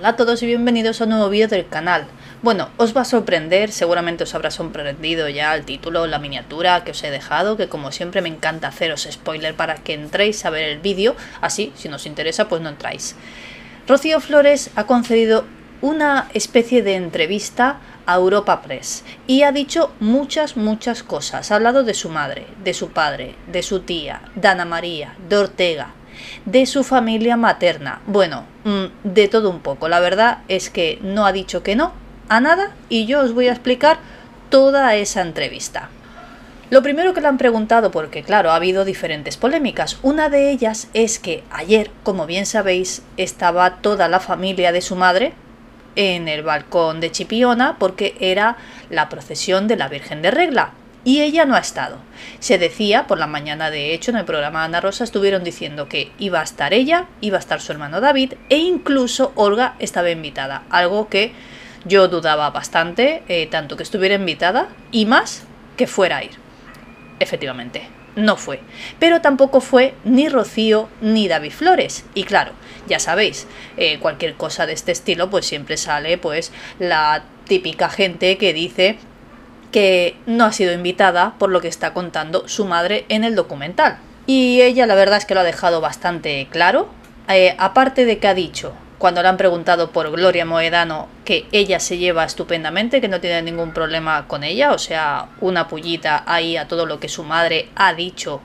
Hola a todos y bienvenidos a un nuevo vídeo del canal. Bueno, os va a sorprender, seguramente os habrá sorprendido ya el título, la miniatura que os he dejado, que como siempre me encanta haceros spoiler para que entréis a ver el vídeo, así si no os interesa pues no entráis. Rocío Flores ha concedido una especie de entrevista a Europa Press y ha dicho muchas cosas. Ha hablado de su madre, de su padre, de su tía, de Ana María, de Ortega, de su familia materna, bueno, de todo un poco. La verdad es que no ha dicho que no a nada y yo os voy a explicar toda esa entrevista. Lo primero que le han preguntado, porque claro, ha habido diferentes polémicas, una de ellas es que ayer, como bien sabéis, estaba toda la familia de su madre en el balcón de Chipiona porque era la procesión de la Virgen de Regla. Y ella no ha estado. Se decía, por la mañana de hecho, en el programa de Ana Rosa, estuvieron diciendo que iba a estar ella, iba a estar su hermano David, e incluso Olga estaba invitada. Algo que yo dudaba bastante, tanto que estuviera invitada, y más que fuera a ir. Efectivamente, no fue. Pero tampoco fue ni Rocío ni David Flores. Y claro, ya sabéis, cualquier cosa de este estilo, pues siempre sale pues la típica gente que dice que no ha sido invitada por lo que está contando su madre en el documental. Y ella la verdad es que lo ha dejado bastante claro, aparte de que ha dicho, cuando le han preguntado por Gloria Moedano, que ella se lleva estupendamente, que no tiene ningún problema con ella, o sea, una pullita ahí a todo lo que su madre ha dicho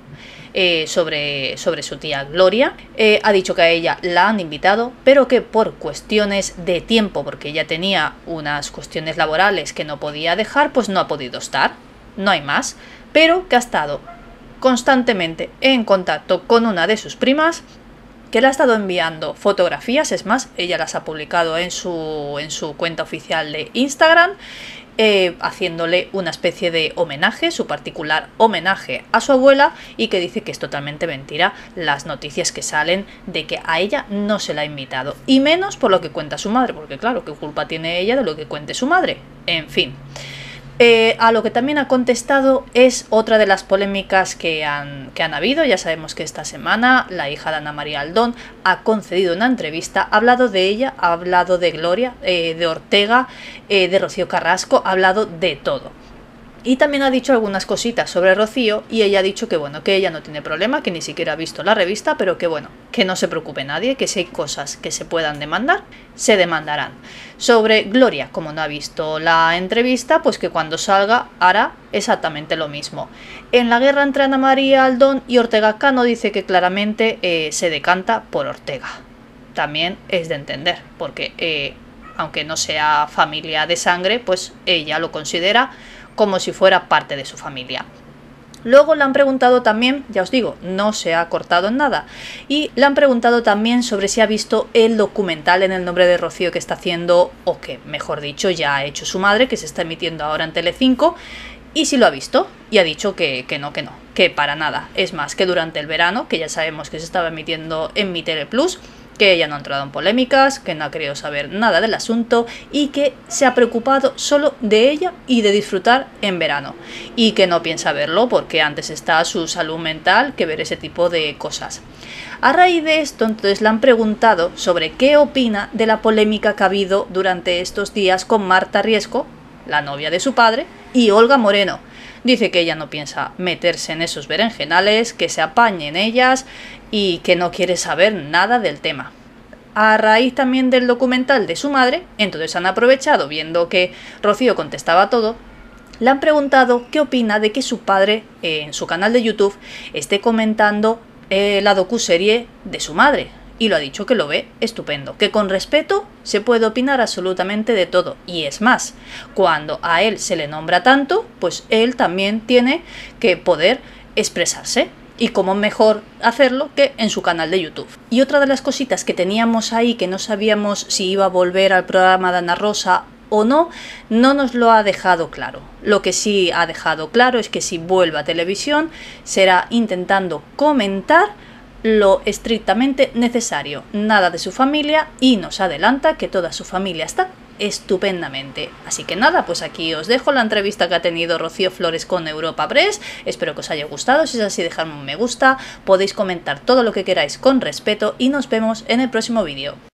sobre su tía Gloria. Ha dicho que a ella la han invitado, pero que por cuestiones de tiempo, porque ella tenía unas cuestiones laborales que no podía dejar, pues no ha podido estar, no hay más, pero que ha estado constantemente en contacto con una de sus primas, que le ha estado enviando fotografías, es más, ella las ha publicado en su cuenta oficial de Instagram, haciéndole una especie de homenaje, su particular homenaje a su abuela, y que dice que es totalmente mentira las noticias que salen de que a ella no se la ha invitado, y menos por lo que cuenta su madre, porque claro, ¿qué culpa tiene ella de lo que cuente su madre? En fin. A lo que también ha contestado es otra de las polémicas que han habido. Ya sabemos que esta semana la hija de Ana María Aldón ha concedido una entrevista, ha hablado de ella, ha hablado de Gloria, de Ortega, de Rocío Carrasco, ha hablado de todo. Y también ha dicho algunas cositas sobre Rocío y ella ha dicho que bueno, que ella no tiene problema, que ni siquiera ha visto la revista, pero que bueno, que no se preocupe nadie, que si hay cosas que se puedan demandar, se demandarán. Sobre Gloria, como no ha visto la entrevista, pues que cuando salga hará exactamente lo mismo. En la guerra entre Ana María Aldón y Ortega Cano dice que claramente se decanta por Ortega. También es de entender, porque aunque no sea familia de sangre, pues ella lo considera como si fuera parte de su familia. Luego le han preguntado también, ya os digo, no se ha cortado en nada, y le han preguntado también sobre si ha visto el documental En el nombre de Rocío que está haciendo, o que mejor dicho ya ha hecho su madre, que se está emitiendo ahora en Telecinco, y si lo ha visto, y ha dicho que no, que para nada. Es más, que durante el verano, que ya sabemos que se estaba emitiendo en Mi Tele Plus, que ella no ha entrado en polémicas, que no ha querido saber nada del asunto y que se ha preocupado solo de ella y de disfrutar en verano, y que no piensa verlo porque antes está su salud mental que ver ese tipo de cosas. A raíz de esto, entonces le han preguntado sobre qué opina de la polémica que ha habido durante estos días con Marta Riesco, la novia de su padre, y Olga Moreno. Dice que ella no piensa meterse en esos berenjenales, que se apañen ellas y que no quiere saber nada del tema. A raíz también del documental de su madre, entonces han aprovechado, viendo que Rocío contestaba todo, le han preguntado qué opina de que su padre en su canal de YouTube esté comentando la docuserie de su madre. Y lo ha dicho que lo ve estupendo, que con respeto se puede opinar absolutamente de todo. Y es más, cuando a él se le nombra tanto, pues él también tiene que poder expresarse. Y cómo mejor hacerlo que en su canal de YouTube. Y otra de las cositas que teníamos ahí, que no sabíamos si iba a volver al programa de Ana Rosa o no, no nos lo ha dejado claro. Lo que sí ha dejado claro es que si vuelve a televisión será intentando comentar lo estrictamente necesario, nada de su familia, y nos adelanta que toda su familia está estupendamente. Así que nada, pues aquí os dejo la entrevista que ha tenido Rocío Flores con Europa Press. Espero que os haya gustado, si es así dejadme un me gusta, podéis comentar todo lo que queráis con respeto y nos vemos en el próximo vídeo.